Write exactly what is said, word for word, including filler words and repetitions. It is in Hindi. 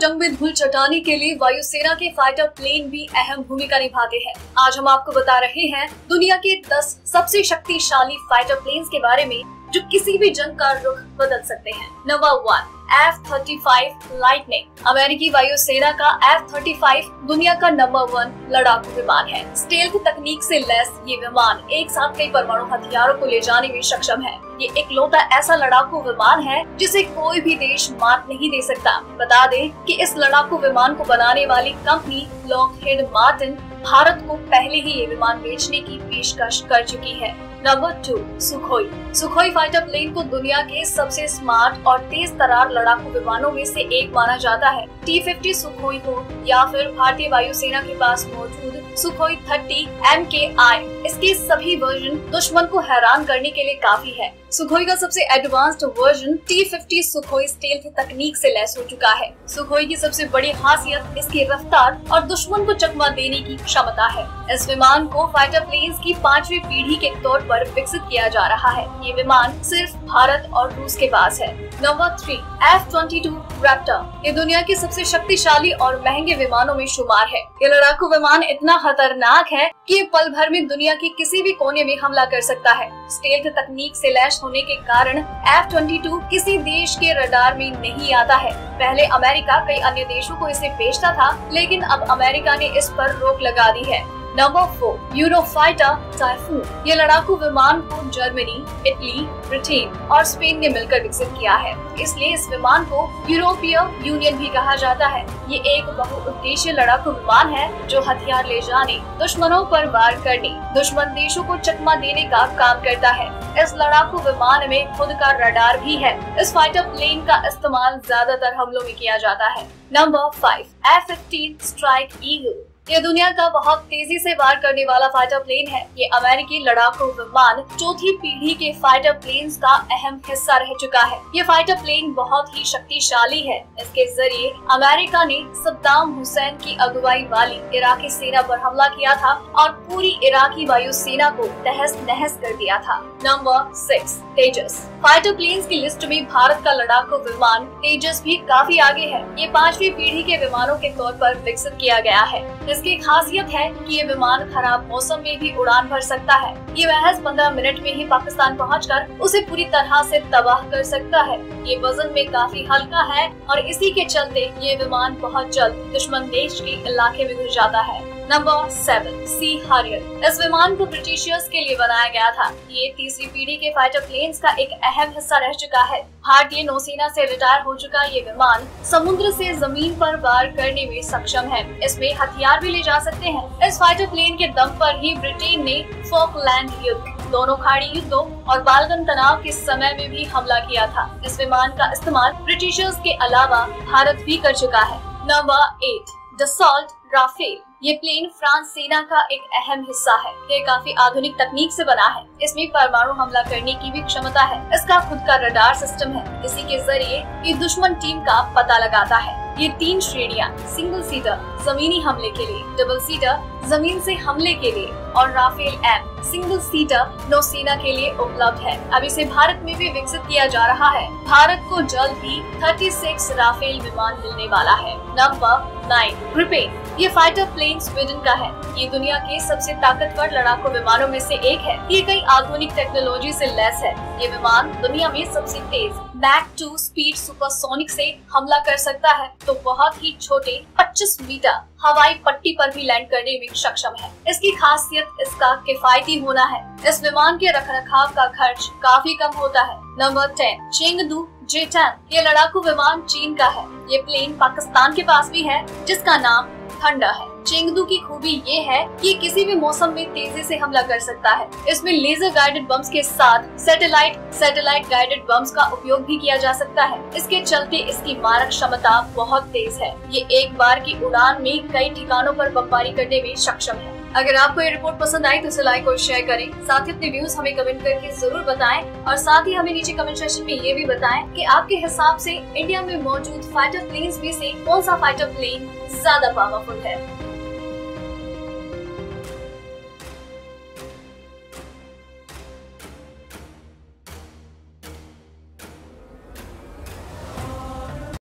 जंग में धूल चटाने के लिए वायुसेना के फाइटर प्लेन भी अहम भूमिका निभाते हैं। आज हम आपको बता रहे हैं दुनिया के दस सबसे शक्तिशाली फाइटर प्लेन्स के बारे में जो किसी भी जंग का रुख बदल सकते हैं। Number one, F thirty five lightning. अमेरिकी वायुसेना का एफ थर्टी फाइव दुनिया का नंबर वन लड़ाकू विमान है। स्टेल्थ तकनीक से लैस ये विमान एक साथ कई परमाणु हथियारों को ले जाने में सक्षम है। ये इकलौता ऐसा लड़ाकू विमान है जिसे कोई भी देश मात नहीं दे सकता। बता दें कि इस लड़ाकू विमान को बनाने वाली कंपनी लॉकहीड मार्टिन भारत को पहले ही ये विमान बेचने की पेशकश कर चुकी है। Number two, Sukhoi. Sukhoi fighter plane को दुनिया के सबसे स्मार्ट और तेज तरार लड़ाकू विमानों में से एक माना जाता है। टी फिफ्टी सुखोई हो या फिर भारतीय वायुसेना के पास मौजूद सुखोई थर्टी एम के आई, इसके सभी वर्जन दुश्मन को हैरान करने के लिए काफी है। सुखोई का सबसे advanced version T fifty Sukhoi stealth तकनीक से लैस हो चुका है। सुखोई की सबसे बड़ी खासियत इसकी रफ्तार और दुश्मन को चकमा देने की क्षमता है। इस विमान को फाइटर प्लेन्स की पांचवी पीढ़ी के तौर पर विकसित किया जा रहा है। ये विमान सिर्फ भारत और रूस के पास है। Number three, F twenty two Raptor. ये दुनिया के सबसे शक्तिशाली और महंगे विमानों में शुमार है। ये लड़ाकू विमान इतना खतरनाक है कि ये पल भर में दुनिया के किसी भी कोने में हमला कर सकता है। स्टेल्थ तकनीक से लैस होने के कारण एफ ट्वेंटी टू किसी देश के रडार में नहीं आता है। पहले अमेरिका कई अन्य देशों को इसे बेचता था, लेकिन अब अमेरिका ने इस पर रोक लगा दी है। Number four, Eurofighter Typhoon. ये लड़ाकू विमान को जर्मनी, इटली, ब्रिटेन और स्पेन ने मिलकर विकसित किया है, इसलिए इस विमान को यूरोपीय यूनियन भी कहा जाता है। ये एक बहुउद्देशीय लड़ाकू विमान है जो हथियार ले जाने, दुश्मनों पर वार करने, दुश्मन देशों को चकमा देने का काम करता है। इस लड़ाकू विमान में खुद का रडार भी है। इस फाइटर प्लेन का इस्तेमाल ज्यादातर हमलों में किया जाता है। Number five, F fifteen strike eagle. ये दुनिया का बहुत तेजी से वार करने वाला फाइटर प्लेन है। ये अमेरिकी लड़ाकू विमान चौथी पीढ़ी के फाइटर प्लेन्स का अहम हिस्सा रह चुका है। ये फाइटर प्लेन बहुत ही शक्तिशाली है। इसके जरिए अमेरिका ने सद्दाम हुसैन की अगुवाई वाली इराकी सेना पर हमला किया था और पूरी इराकी वायुसेना को तहस नहस कर दिया था। Number six, Tejas. Fighter planes की लिस्ट में भारत का लड़ाकू विमान तेजस भी काफी आगे है। ये पांचवी पीढ़ी के विमानों के तौर पर विकसित किया गया है। इसकी खासियत है कि ये विमान खराब मौसम में भी उड़ान भर सकता है। ये महज पंद्रह मिनट में ही पाकिस्तान पहुंचकर उसे पूरी तरह से तबाह कर सकता है। ये वजन में काफी हल्का है और इसी के चलते ये विमान बहुत जल्द दुश्मन देश के इलाके में घुस जाता है। Number seven, sea Harrier. इस विमान को ब्रिटिशर्स के लिए बनाया गया था। ये तीसरी पीढ़ी के फाइटर प्लेन्स का एक अहम हिस्सा रह चुका है। भारतीय नौसेना से रिटायर हो चुका ये विमान समुद्र से जमीन पर वार करने में सक्षम है। इसमें हथियार भी ले जा सकते हैं। इस फाइटर प्लेन के दम पर ही ब्रिटेन ने फॉकलैंड युद्ध, दोनों खाड़ी युद्धों और बाल्कन तनाव के समय में भी हमला किया था। इस विमान का इस्तेमाल ब्रिटिशर्स के अलावा भारत भी कर चुका है। Number eight, Dassault Rafale. ये प्लेन फ्रांस सेना का एक अहम हिस्सा है। ये काफी आधुनिक तकनीक से बना है। इसमें परमाणु हमला करने की भी क्षमता है। इसका खुद का रडार सिस्टम है। इसी के जरिए ये दुश्मन टीम का पता लगाता है। ये तीन श्रेणियां, सिंगल सीटर जमीनी हमले के लिए, डबल सीटर जमीन से हमले के लिए और राफेल एम सिंगल सीटर नौसेना के लिए उपलब्ध है। अब इसे भारत में भी विकसित किया जा रहा है। भारत को जल्द ही छत्तीस राफेल विमान मिलने वाला है। Number nine, Gripen. ये फाइटर प्लेन स्वीडन का है। ये दुनिया के सबसे ताकतवर लड़ाकू विमानों में से एक है। ये कई आधुनिक टेक्नोलॉजी से लैस है। ये विमान दुनिया में सबसे तेज मैक टू स्पीड सुपरसोनिक से हमला कर सकता है, तो बहुत ही छोटे पच्चीस मीटर हवाई पट्टी पर भी लैंड करने में सक्षम है। इसकी खासियत इसका किफायती होना है। इस विमान के रखरखाव का खर्च काफी कम होता है। Number ten, Chengdu J ten. ये लड़ाकू विमान चीन का है। ये प्लेन पाकिस्तान के पास भी है, जिसका नाम थंडर है। चेंगदू की खूबी ये है कि ये किसी भी मौसम में तेजी से हमला कर सकता है। इसमें लेजर गाइडेड बम्स के साथ सैटेलाइट सैटेलाइट गाइडेड बम्स का उपयोग भी किया जा सकता है। इसके चलते इसकी मारक क्षमता बहुत तेज है। ये एक बार की उड़ान में कई ठिकानों पर बमबारी करने में सक्षम है। अगर आपको ये रिपोर्ट पसंद आई तो इसे लाइक और शेयर करें। साथ ही अपने व्यूज हमें कमेंट करके जरूर बताएं और साथ ही हमें नीचे कमेंट सेक्शन में ये भी बताएं कि आपके हिसाब से इंडिया में मौजूद फाइटर प्लेन्स में से कौन सा फाइटर प्लेन ज्यादा पावरफुल है।